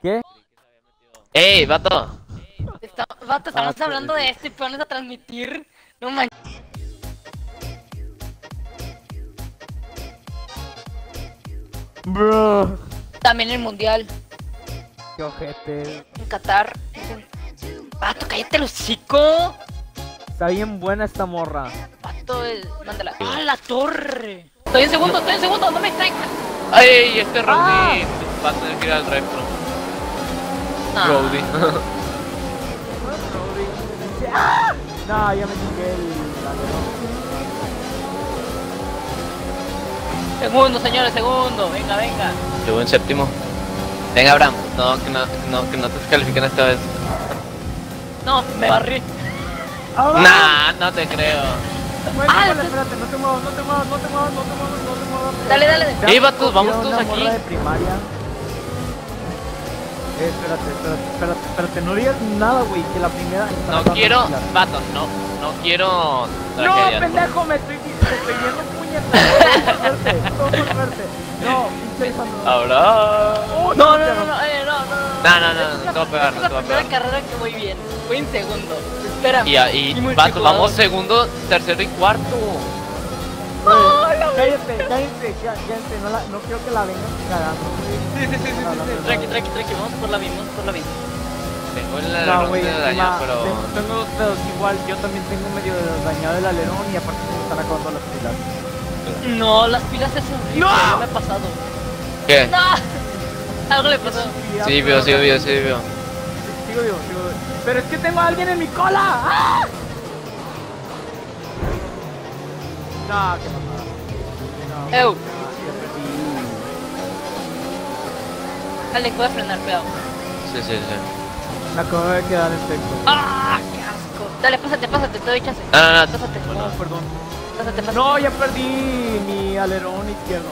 ¿Qué? ¡Ey, vato! Vato, estamos hablando de esto y pones a transmitir. No manches. Bro. También el mundial Qué ojete. en Qatar. Vato, cállate el hocico. Está bien buena esta morra. Vato, mándala. ¡Ah, la torre! Estoy en segundo, no me distraigas. ¡Ay, este Rowdy! Va a tener que ir al retro. No. Rowdy. No, ya me chingué el alerón. Segundo, señores, segundo. Venga, venga. Yo voy en séptimo. Venga, Abraham. No, que no te descalifiquen esta vez. No, me barrí. Nah, no te creo. Espérate, no te muevas. Dale, dale. Ey, vatos, vamos Era todos una aquí. morra de primaria. Espérate, no digas nada, güey, que la primera... No quiero, vato, no quiero No, tragedias. pendejo, me estoy viendo puñetas. Todo por suerte. No, pinche Lisandro. Abraham. No, No, te voy a pegar, Es no la te voy a primera pegar. carrera que voy bien. Voy en segundo. Espérame. Y vato, vamos segundo, tercero y cuarto. Cállense, no quiero que la vengan cagando, güey. Sí. Tranqui, vamos por la misma, Tengo el No, alerón güey, de dañado, pero... tengo dos pedos igual, yo también tengo medio dañado el alerón y aparte se me están acabando las pilas. No, las pilas es horrible. ¡No! Ya me ha pasado. ¿Qué? No. Algo le pasó. Sí, veo. Sigo vivo. Pero es que tengo a alguien en mi cola. ¡Ah! No, qué mamada. No, Ew. ya perdí. Dale, puedo frenar, cuidado. Sí. Me acabo de quedar en texto. ¡Ah! ¡Qué asco! Dale, pásate, te doy chance. No. Pásate. No, perdón. Pásate. No, ya perdí mi alerón izquierdo.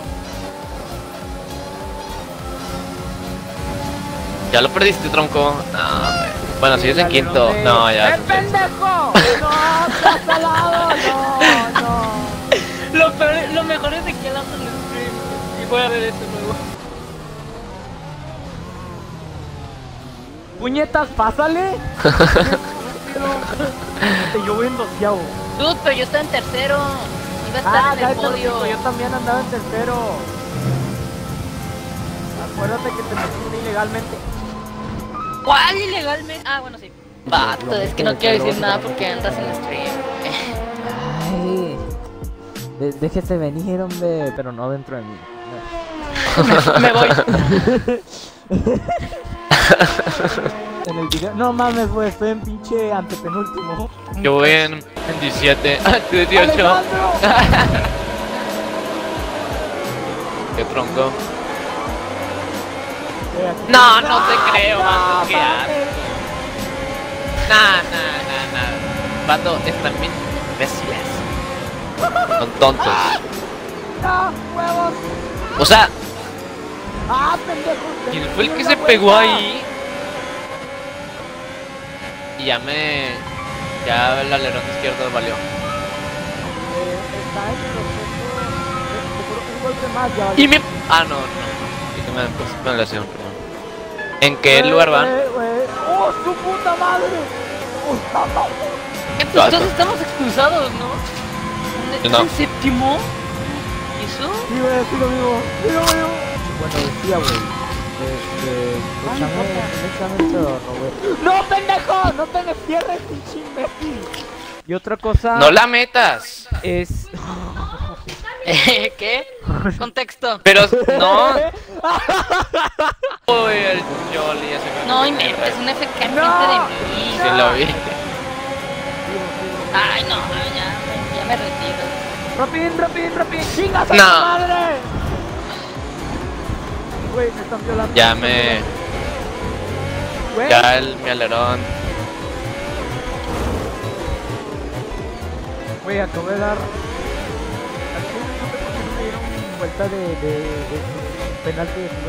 Ya lo perdiste, tronco. No, hombre. Bueno, sigues en El quinto. alerón de- No, ya. ¡El pendejo! ¡No, estás al lado! No. Lo mejor es de que él hace el stream. Y voy a ver eso luego. ¡Puñetas, pásale! Yo voy en doceavo. Dude, pero yo estaba en tercero. Iba a estar en el cállate, podio. hocico, yo también andaba en tercero. Acuérdate que te metiste ilegalmente. ¿Cuál ilegalmente? Ah, bueno, sí. Vato, es que no quiero decir nada porque andas en stream. Ay, déjese venir, hombre, pero no dentro de mí. Me voy. En el video. No mames, güey, estoy en pinche antepenúltimo. Yo voy en 17. 18. ¡Alejandro! Qué tronco. Aquí. No te creo, vato. ¡Ah, Qué asco. Nah. Vato, están bien imbéciles. Son tontos. ¡No, huevos! O sea, ¡Ah, pendejo! ¿quién fue el que se pegó ahí? Y ya el alerón izquierdo valió. Está en el proceso. Seguro un golpe más ya. Y me... Ah, no. Y que me han puesto penalización, perdón. ¿En qué lugar van? ¡Oh, su puta madre! ¡Puta madre! Entonces estamos expulsados, ¿no? Yo no. ¿En séptimo? ¿Y eso? Sí, güey, sí lo vivo. Bueno, decía, güey. Échame todo, güey. ¡No, pendejo! ¡No te me cierres, pinche imbécil! Y otra cosa... ¡No la metas! Es... ¿Qué? Contexto. Pero no. Uy, el Jolly ese que No me inventes, un FK enfrente No. de mí. Sí lo vi. Ay, no, ya me retiro. ¡Rapidín! ¡Chingas a No. tu madre! Güey, me están violando. Ya Güey, mi alerón. güey, acabo de dar... Al chile no sé por qué no me dieron vuelta de penalti de 5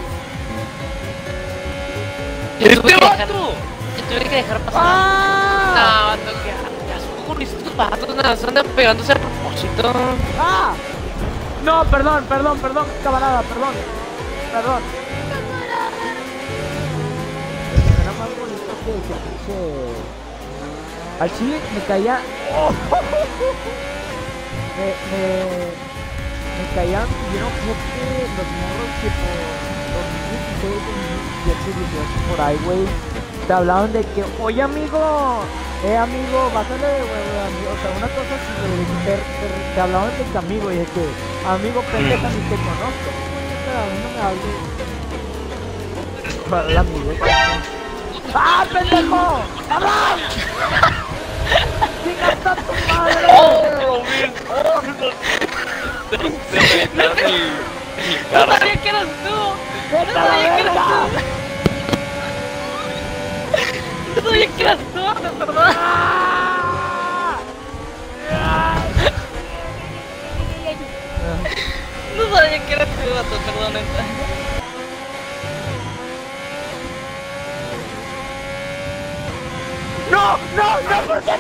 segundos. Yo tuve que dejar pasar. ¡Ah! No, qué asco con estos patos, nada, se andan pegándose a propósito. ¡Ah! No, perdón, camarada, perdón. que pinche... Al chile me caía... me caían bien ojete los morros que por 2016, 2017, 2018, por ahí, güey. Te hablaban de que, oye amigo, bájale, güey, amigo. O sea, una cosa así, güey, te hablaban de que amigo, y de que, amigo, pendeja, ni te conozco. Pero a mí no me hables. Para el amigo. ¡Ah, pendejo! ¡Cabrón! ¡Chingas a tu madre! No sabía que eras tú. No sabía que eras tú. No sabía que eras tú, perdón. No sabía que eras tú, vato, perdón. ¡No, por qué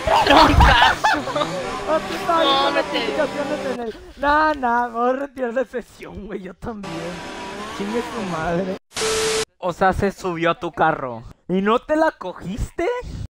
No, no te... Nah, me voy a retirar de sesión, güey, yo también. Chingue su madre. O sea, se subió a tu carro. ¿Y no te la cogiste?